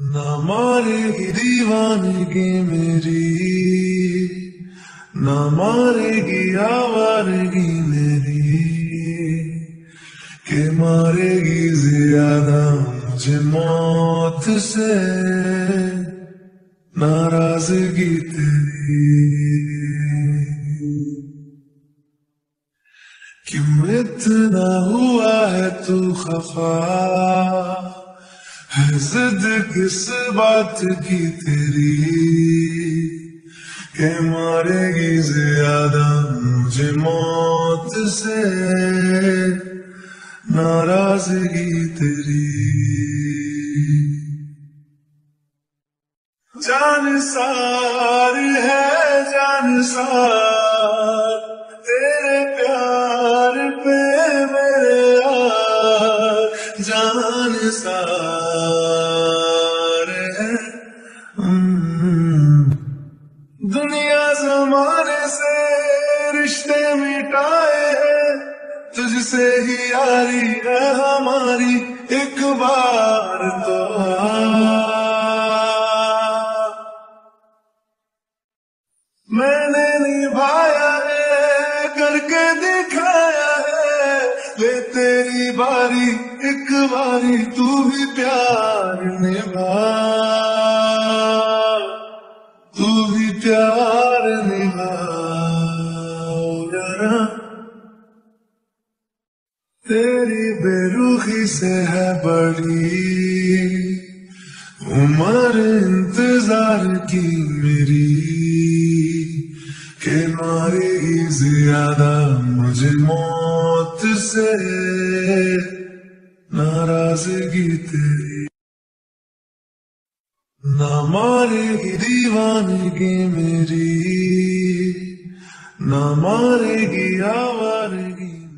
ना मारेगी दीवानगी मेरी, ना मारेगी आवारगी मेरी, के मारेगी ज्यादा मुझे मौत से नाराजगी तेरी। क्यों इतना हुआ है तू खफा, है जिद किस बात की तेरी, के मारेगी ज्यादा मुझे मौत से नाराजगी तेरी। जान सार है जान सार तेरे प्यार पे मेरे यार, जान सार है। दुनिया जमाने से रिश्ते मिटाए हैं, तुझसे ही यारी है हमारी, एक बार तो मैंने निभाया है करके दिखाया है, ले तेरी बारी एक बारी तू भी प्यार निभा, तू भी प्यार निभा जरा। तेरी बेरुखी से है बड़ी उम्र इंतजार की मेरी, के मारेगी ज्यादा मुझे मौत से नाराजगी तेरी। ना मारेगी दीवानगी मेरी, ना मारेगी आवारगी।